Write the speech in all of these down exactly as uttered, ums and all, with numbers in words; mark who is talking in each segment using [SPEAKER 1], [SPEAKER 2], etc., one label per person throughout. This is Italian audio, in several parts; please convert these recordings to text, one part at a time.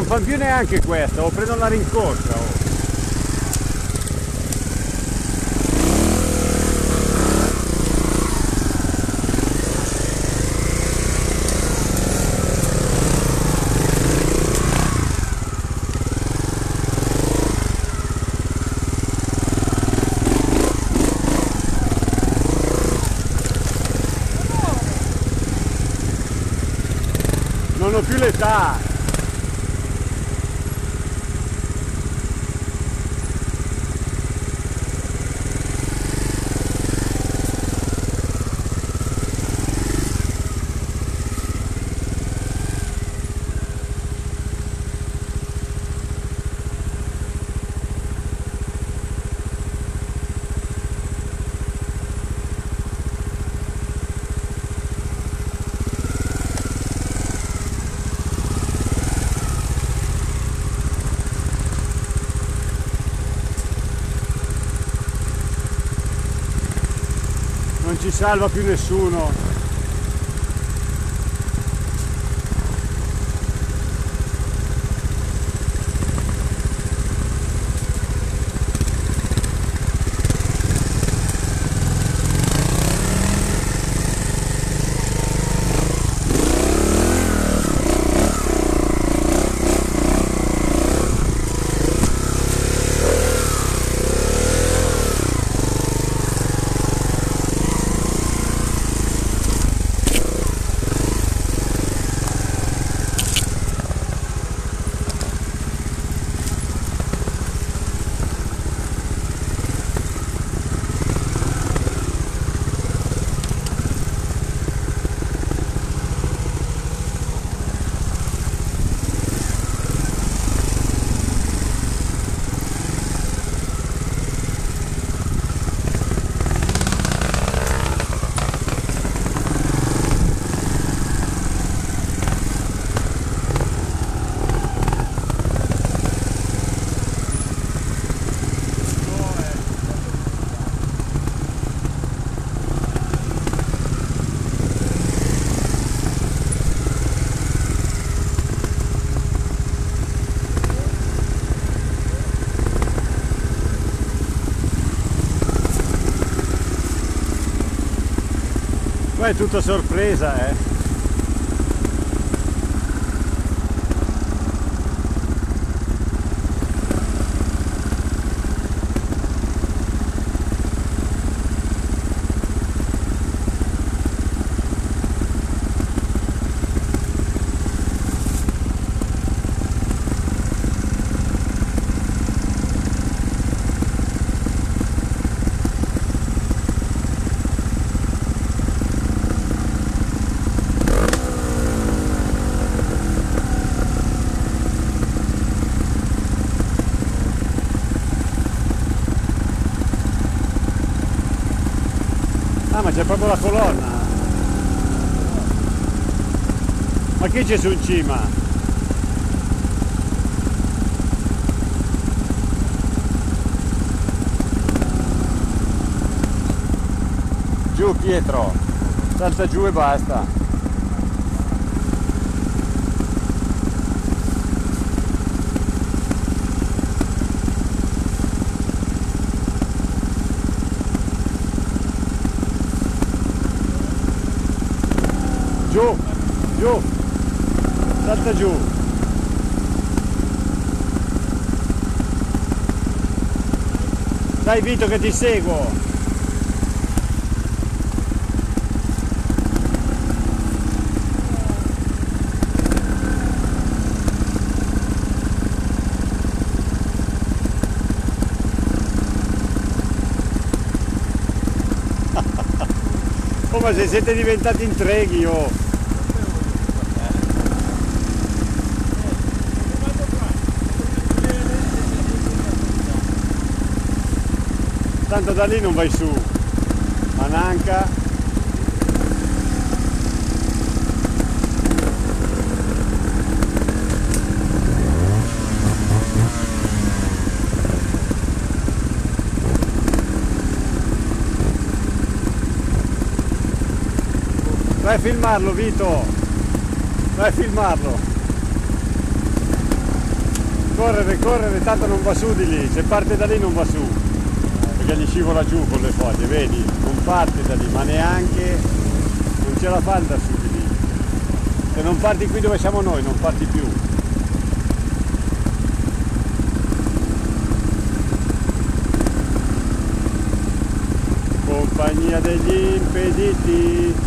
[SPEAKER 1] non fa più neanche questa, o prendo la rincorsa. Oh. Non ho più l'età. Non ci salva più nessuno. Qua è tutta sorpresa, eh. Ah, ma c'è proprio la colonna. Ma chi c'è su in cima? Giù Pietro, salta giù e basta. Giù, giù, salta giù. Dai Vito che ti seguo. Oh, ma se siete diventati intreghi, oh! Tanto da lì non vai su, Mananca. Vai a filmarlo Vito, vai a filmarlo. Correre, correre, tanto non va su di lì, se parte da lì non va su, perché gli scivola giù con le foglie, vedi? Non parte da lì, ma neanche, non ce la fa andare su di lì. Se non parti qui dove siamo noi, non parti più. Compagnia degli impediti.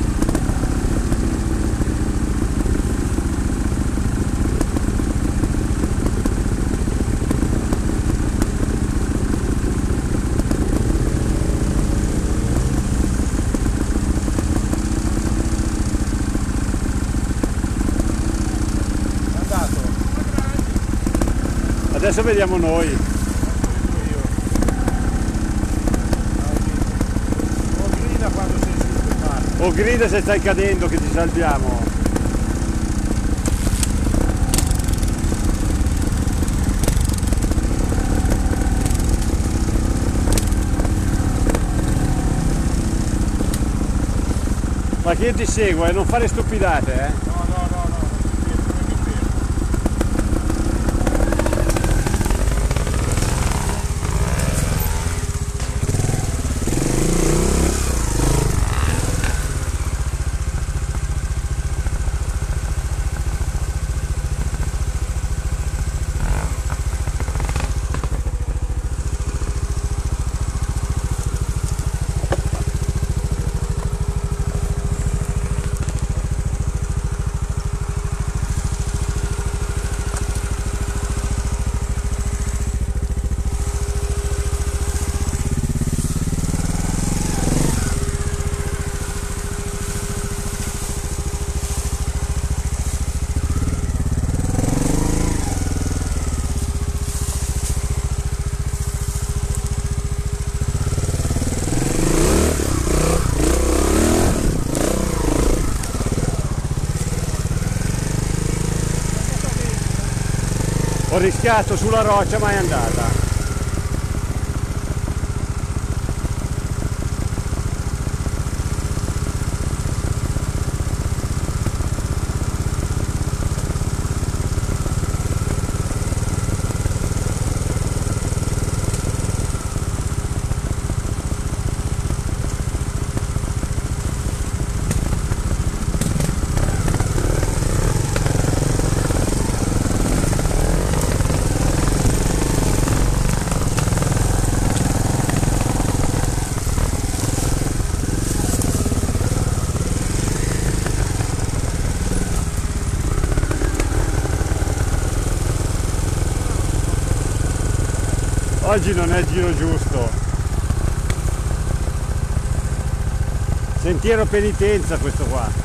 [SPEAKER 1] Adesso vediamo noi.
[SPEAKER 2] O grida quando sei sul mare.
[SPEAKER 1] O grida se stai cadendo che ti salviamo. Ma che io ti seguo, eh? Non fare stupidate, eh?
[SPEAKER 2] No, no, no, no, non mi fermo.
[SPEAKER 1] Ho rischiato sulla roccia ma è andata. Oggi non è il giro giusto. Sentiero penitenza questo qua.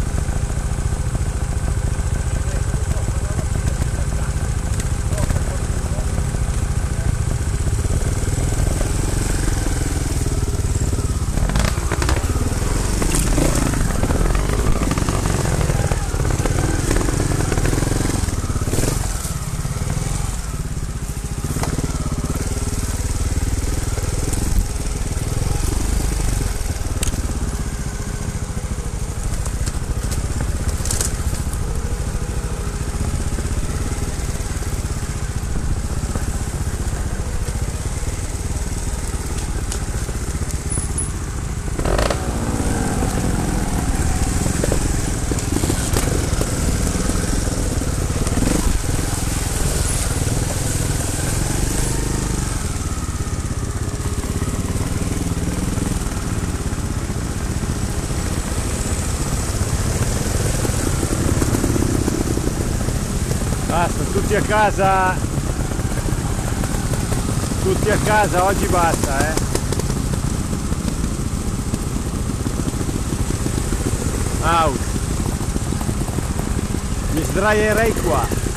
[SPEAKER 1] Basta, tutti a casa, tutti a casa, oggi basta, eh. Out. Mi sdraierei qua.